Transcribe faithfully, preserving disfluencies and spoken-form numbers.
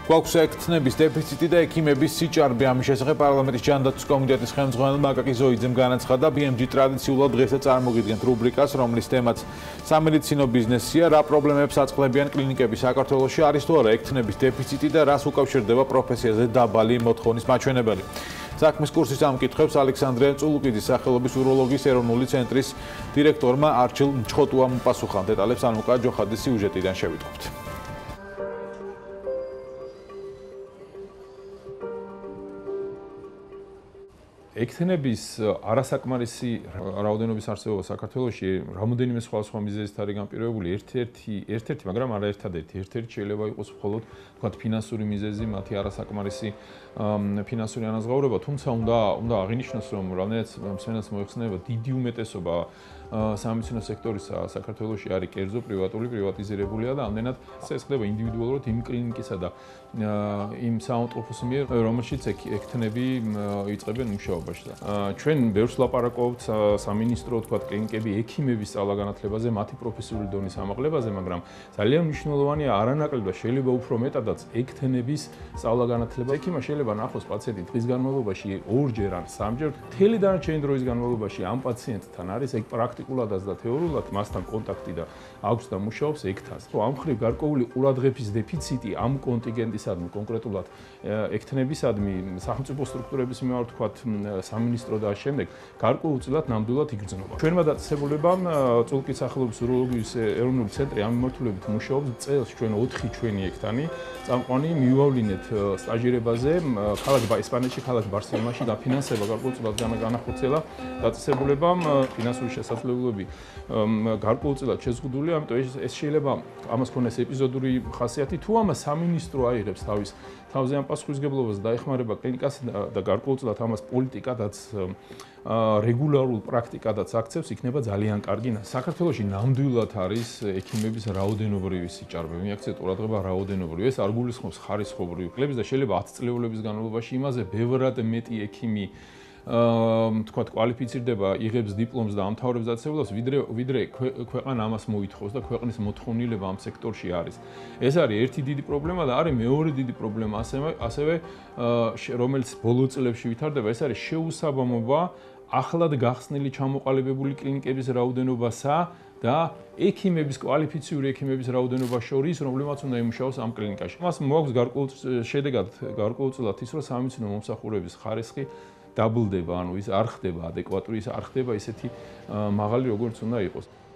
გვაქვს ექთნების დეფიციტი და ექიმების სიჭარბე. ამის შესახებ პარლამენტის ჯანდაცვის კომიტეტის ხელმძღვანელმა აკაკი ზოიძემ განაცხადა, ბი ემ ჯი ტრადიციულად დღესაც წარმოგიდგენთ რუბრიკას, რომლის თემაც სამედიცინო ბიზნესია, რა პრობლემებს აწყლებიან კლინიკები საქართველოში, არის თუ არა ექთნების დეფიციტი და რას უკავშირდება პროფესიაზე დაბალი მოთხოვნის მაჩვენებელი. საქმის კურსის ამ კითხვებს ალექსანდრე წულუკიძის სახელობის უროლოგიის ეროვნული ცენტრის დირექტორმა არჩილ მჩხოტუამ პასუხა. დეტალებს ანუკა ჯოხაძის სიუჟეტიდან შევიტყვით. ექთნების არასაკმარისი რაოდენობის არსებობა საქართველოში რამოდენიმე სხვადასხვა მიზეზით არის განპირობებული. ერთ-ერთი, ერთ-ერთი, მაგრამ არა ერთადერთი. ერთ-ერთი შეიძლება იყოს მხოლოდ თქვათ ფინანსური მიზეზი, მათი არასაკმარისი ფინანსური ანაზღაურება, თუმცა უნდა უნდა აღინიშნოს, რომ რამდენიც მსმენელს მოიხსნება, დიდი უმეტესობა სამედიცინო სექტორისა საქართველოში არის კერძო პრივატული, პრივატიზირებულია და ამდენად ეს ხდება ინდივიდუალურად იმ კლინიკისა და იმ საავადმყოფოს მიერ, რომელშიც ექთნები იწყებენ მუშაობაში. ჩვენ ბევრს ლაპარაკობთ სამინისტრო, თქვათ, კლინიკები, ექიმების სწავლა-განათლებაზე, მათი პროფესიული დონის ამაღლებაზე, მაგრამ ძალიან მნიშვნელოვანია არანაკლებ და შეიძლება უფრო მეტადაც ექთნების სწავლა-განათლება. ექიმმა შეიძლება ნახოს პაციენტი დღის განმავლობაში ორჯერ ან სამჯერ, მთელი დანარჩენი დროის განმავლობაში ამ პაციენტთან არის ეგ პრაქტიკულადაც და თეორიულად მასთან კონტაქტი და აქვს და მუშაობს ექთას. ამ მხრივ გარკვეული ყურადღების დეფიციტი ამ კონტინგენტისადმი, კონკრეტულად ექთნებისადმი სახელმწიფო სტრუქტურების მიმართ, თქვათ, სამინისტრო და შემდეგ გარკვეულწილად ნამდვილად იგრძნობა. ჩვენმა დაწესებულებამ წულუკის სახელობის უროლოგიის ეროვნული ცენტრი ამ მიმართულებით მუშაობს. წელს ჩვენ ოთხი ჩვენი ექთანი წამყვანი მივავლინეთ სტაჟირებაზე ქალაქ ესპანეთში, ქალაქ ბარსელონაში დაფინანსება გარკვეულწილად განახორციელა დაწესებულებამ ფინანსური შესაძლებლობები გარკვეულწილად შეზღუდული, ამიტომ ეს შეიძლება ამას ქონდეს ეპიზოდური ხასიათი, თუ ამას სამინისტრო აიღებს თავის თავზე ამ პასუხისმგებლობას და ეხმარება კლინიკას და გარკვეულწილად ამას პოლიტიკადაც რეგულარულ პრაქტიკადაც აქცევს, იქნება ძალიან კარგი. საქართველოში ნამდვილად არის ექიმების რაოდენობრივი სიჭარბე, მიაქცეთ ყურადღება რაოდენობრივი. ეს არ გულისხმობს ხარისხობრივ კლებს და შეიძლება ათი წლეულების განმავლობაში იმაზე ბევრად მეტი ექიმი თქვათ კვალიფიცირდება, იღებს დიპლომს და ამთავრებს დაწესებულებას, ვიდრე ვიდრე ქვეყანა ამას მოითხოვს და ქვეყნის მოთხოვნილება ამ სექტორში არის. ეს არის ერთი დიდი პრობლემა და არის მეორე დიდი პრობლემა ასევე, ასევე რომელიც ბოლო წლებში ვითარდება, ეს არის შეუსაბამობა ახლად გახსნილი ჩამოყალიბებული კლინიკების რაოდენობასა და ექიმების, კვალიფიციური ექიმების რაოდენობას შორის, რომლებმაც უნდა იმუშაოს ამ კლინიკაში. მას მოაქვს გარკვეულ შედეგად გარკვეულწილად ის, რომ სამედიცინო მომსახურების ხარისხი დაბლდება, ანუ ის არ ხდება ადეკვატური, ის არ ხდება ისეთი მაღალი, როგორც უნდა იყოს.